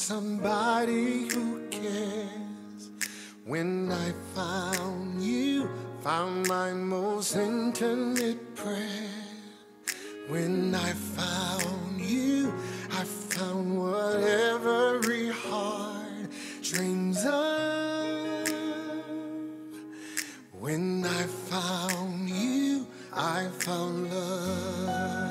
somebody who cares. When I found you, found my most intimate prayer. When I found you, I found what every heart dreams of. When I found you, I found love.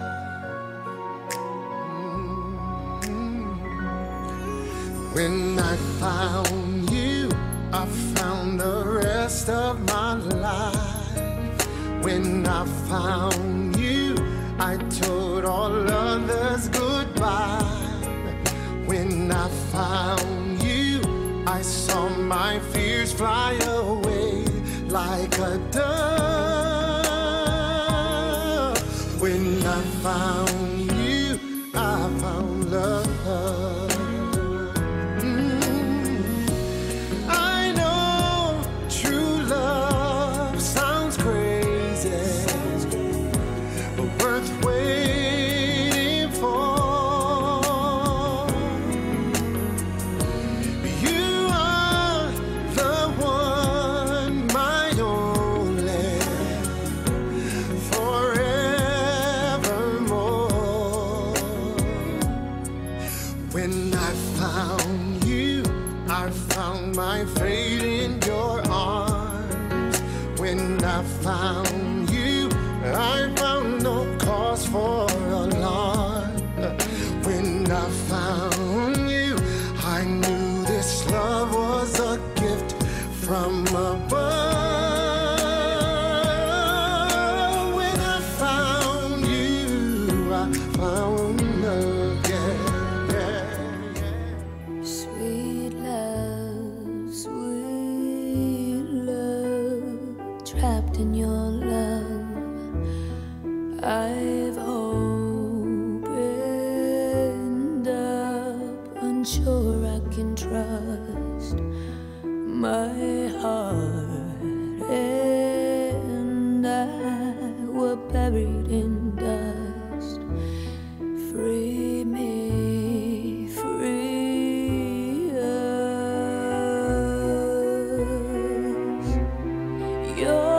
When I found you, I found the rest of my life. When I found you, I told all others goodbye. When I found you, I saw my fears fly away like a dove. When I found you, I found love. When I found you, I found my fate in your arms. When I found you, I found no cause for alarm. When I found you, I knew this love was a gift from above. When I found you, I found love. Trapped in your love, I've opened up, unsure I can trust my heart, and I were buried in dust. Free me, free us. You're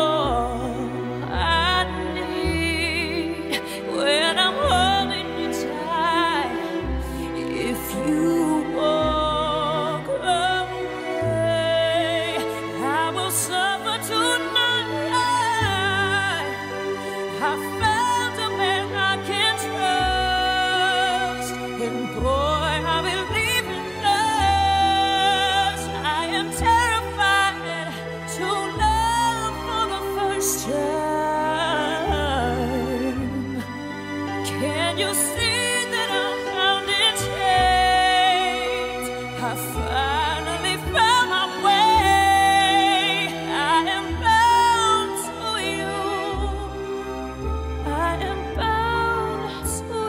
can you see that I found it changed? I finally found my way. I am bound to you. I am bound to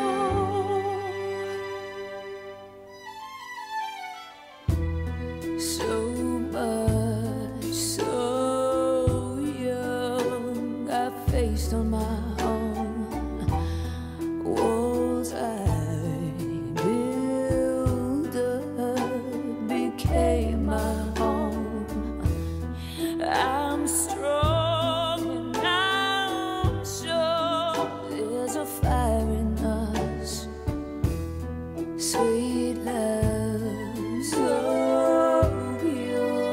you. So much, so young, I faced on my own. Walls I built up became my home. I'm strong and I'm sure there's a fire in us. Sweet love, so pure.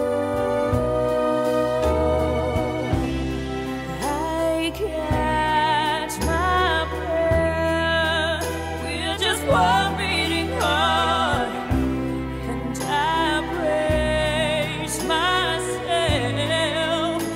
I catch my one beating heart, and I praise myself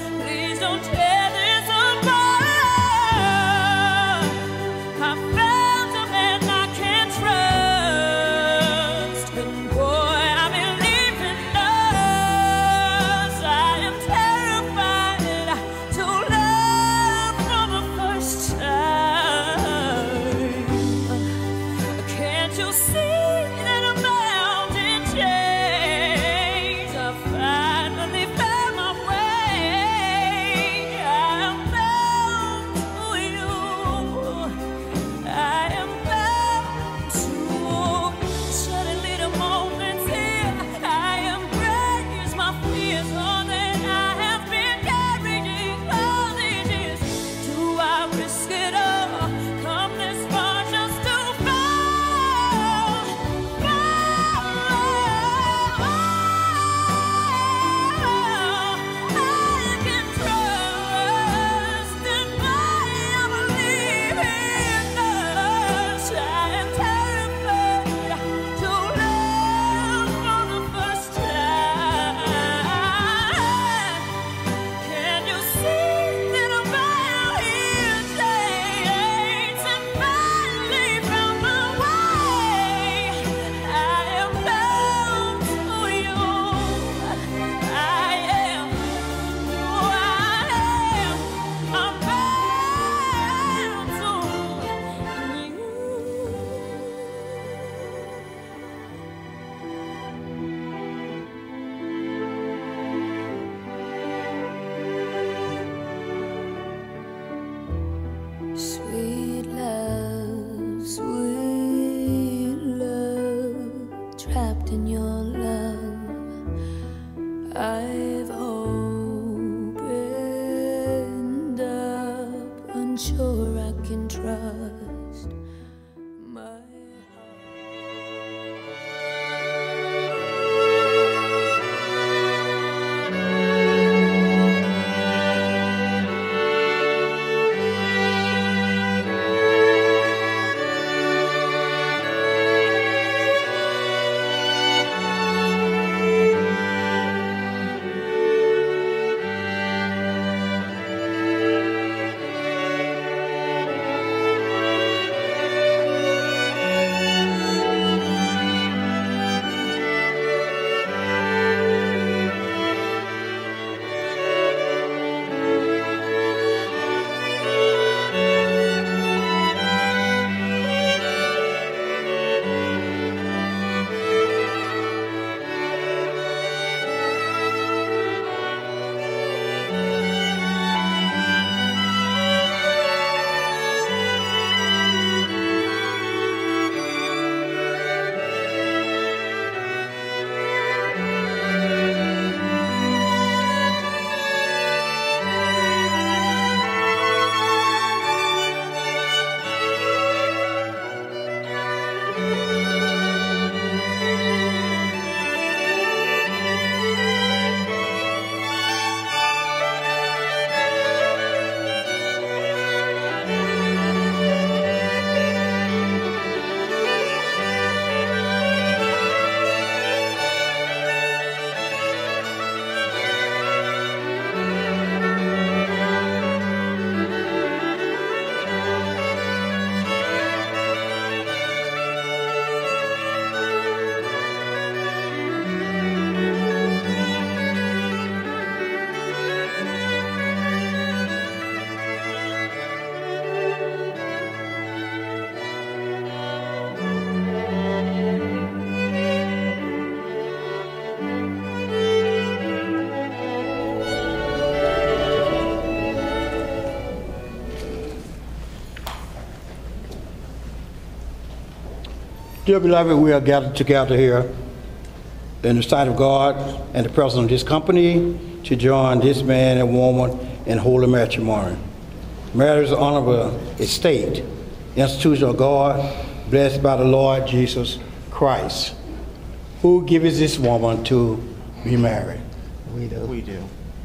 Dear beloved, we are gathered together here in the sight of God and the presence of this company to join this man and woman in holy matrimony. Marriage is an honorable estate, institution of God, blessed by the Lord Jesus Christ, who gives this woman to be married. We do. We do.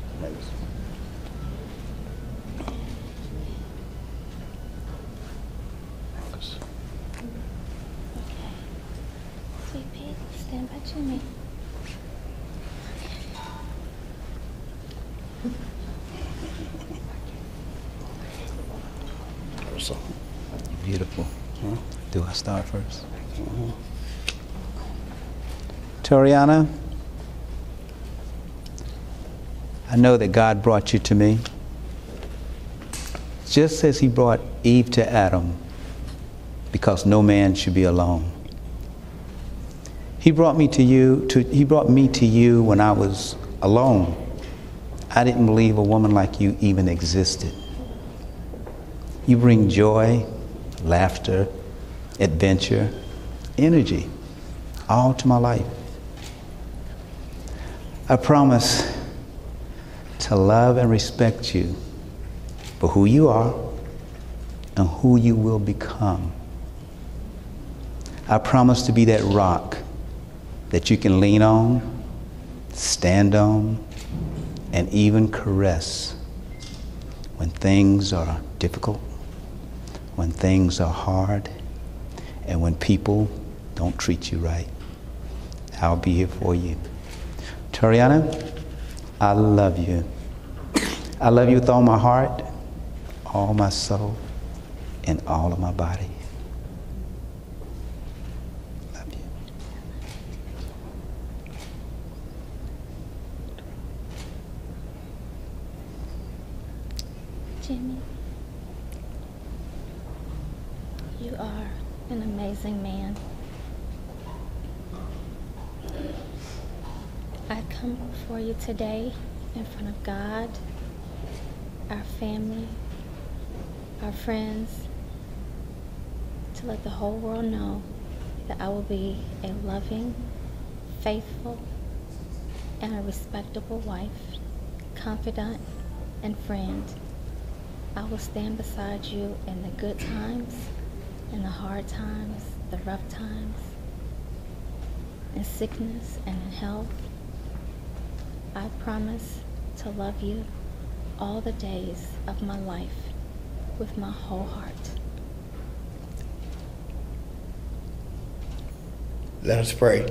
Sweet pig, stand by Jimmy. Beautiful. Do I start first? Toriana, I know that God brought you to me, just as he brought Eve to Adam, because no man should be alone. He brought me to you when I was alone. I didn't believe a woman like you even existed. You bring joy, laughter, adventure, energy, all to my life. I promise to love and respect you for who you are and who you will become. I promise to be that rock that you can lean on, stand on, and even caress when things are difficult, when things are hard, and when people don't treat you right. I'll be here for you. Toriana, I love you. I love you with all my heart, all my soul, and all of my body. Love you. Jimmy, you are an amazing man. I come before you today in front of God, our family, our friends, to let the whole world know that I will be a loving, faithful, and a respectable wife, confidant, and friend. I will stand beside you in the good times, in the hard times, the rough times, in sickness and in health. I promise to love you all the days of my life with my whole heart. Let us pray.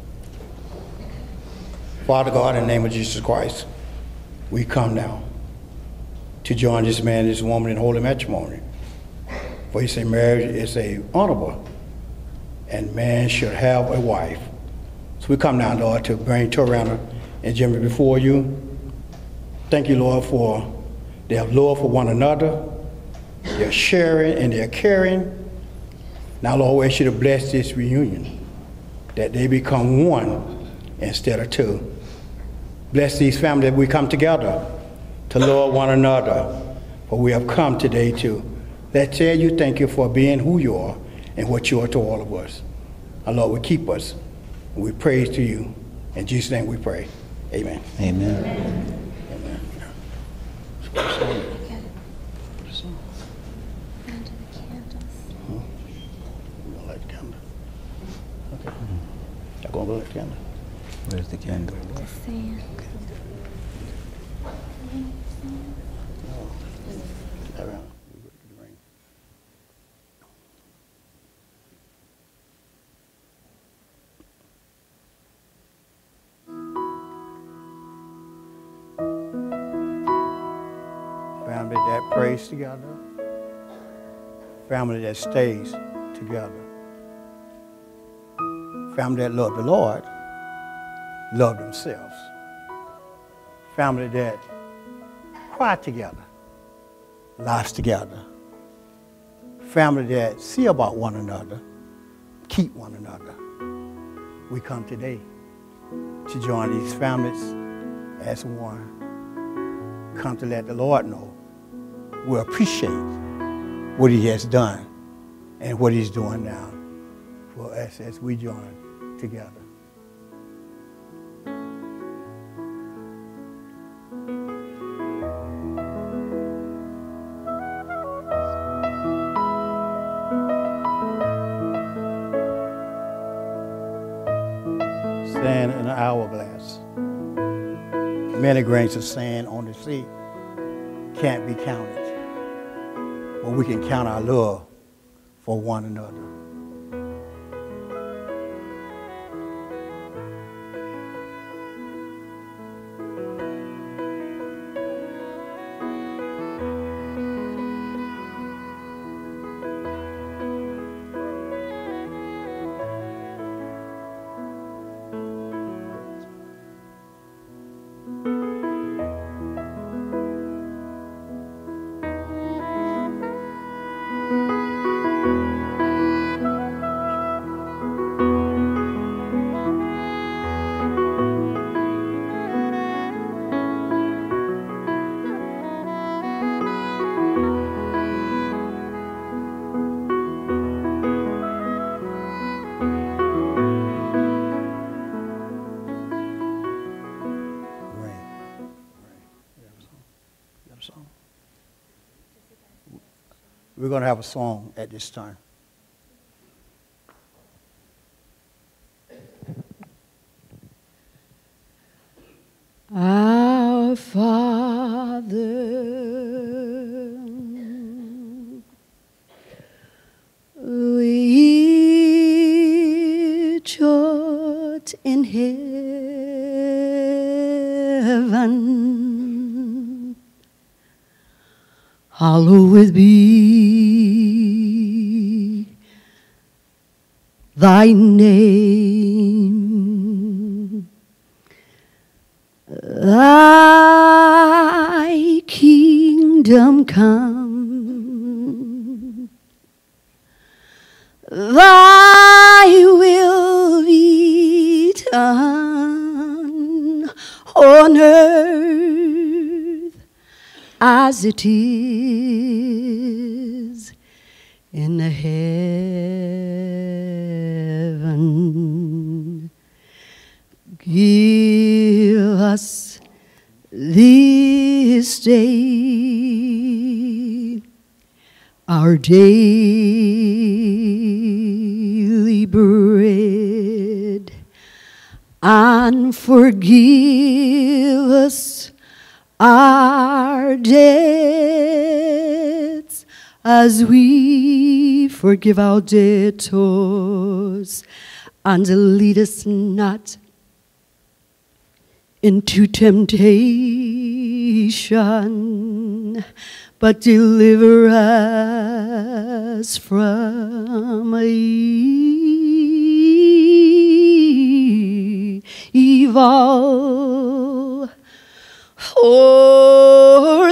Father God, in the name of Jesus Christ, we come now to join this man and this woman in holy matrimony. For you say marriage is a honorable, and man should have a wife. So we come now, Lord, to bring Toriana and Jimmy before you. Thank you, Lord, for their love for one another, their sharing and their caring. Now, Lord, we ask you to bless this reunion, that they become one instead of two. Bless these families that we come together to love one another. For we have come today to let's tell you thank you for being who you are and what you are to all of us. Our Lord will keep us. And we praise to you. In Jesus' name we pray. Amen. Amen. Amen. Under the candles. You gonna light the candle? Okay. I'm gonna light the candle. Where's the candle? The sand. Around. Family that prays together, family that stays together, family that love the Lord, love themselves, family that cry together, laughs together, family that see about one another, keep one another. We come today to join these families as one. Come to let the Lord know we appreciate what he has done and what he's doing now. for us as we join together. Sand in an hourglass. Many grains of sand on the sea can't be counted. But we can count our love for one another. We're going to have a song at this time. Our Father, which art in heaven, hallowed be thy name. Thy kingdom come, thy will be done on earth as it is in heaven. Give us this day our daily bread, and forgive us our debts as we forgive our debtors, and lead us not into temptation, but deliver us from evil. For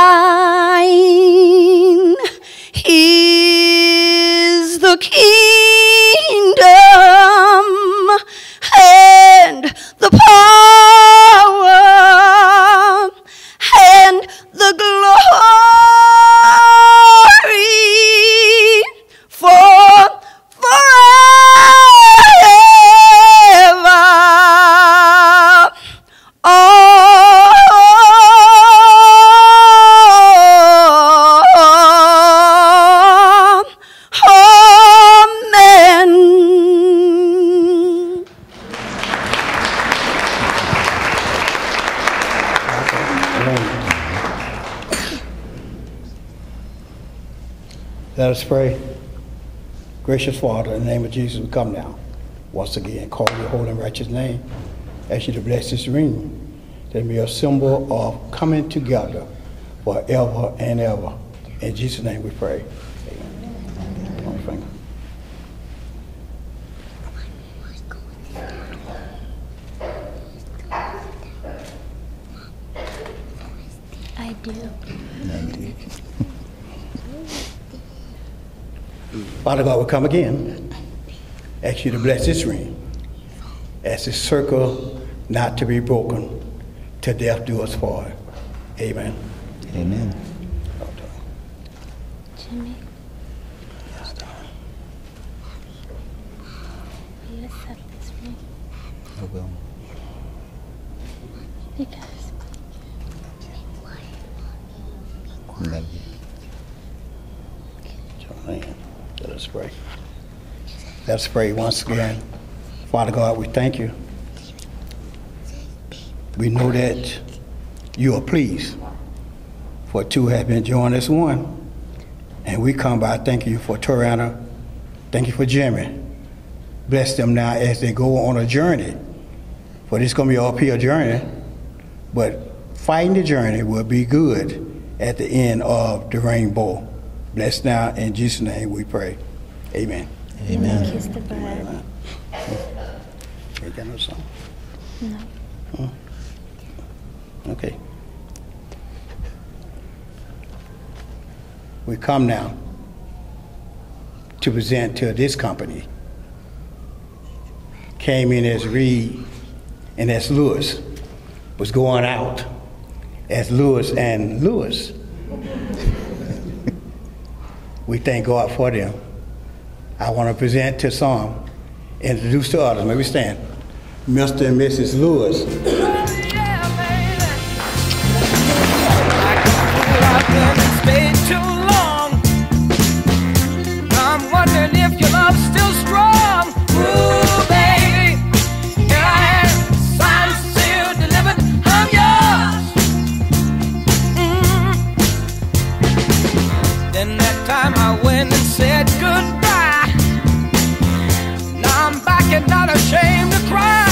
thine is the kingdom and the power and the glory forever. Let us pray. Gracious Father, in the name of Jesus, we come now. Once again, call your holy and righteous name. Ask you to bless this ring. That it be a symbol of coming together forever and ever. In Jesus' name we pray. Amen. One finger. I do. Father God, we come again. Ask you to bless this ring. As this circle not to be broken, till death do us part. Amen. Amen. Jimmy. Yes, will. You guys. Love you. Amen. Let us pray. Let's pray once again. Father God, we thank you. We know that you are pleased for two have been joined as one. And we come by thanking you for Toriana. Thank you for Jimmy. Bless them now as they go on a journey. For this is going to be an uphill journey. But fighting the journey will be good at the end of the rainbow. Bless now, in Jesus' name we pray. Amen. Amen. Kiss the bride. You got no song? No. Okay. We come now to present to this company. Came in as Reed and as Lewis. Was going out as Lewis and Lewis. We thank God for them. I want to present to some, introduce to others. Maybe stand. Mr. and Mrs. Lewis. Stayed too long. I'm wondering if your love's still strong. Ooh, baby, here I am, signed, sealed, delivered. I'm yours. Then that time I went and said goodbye. Now I'm back and not ashamed to cry.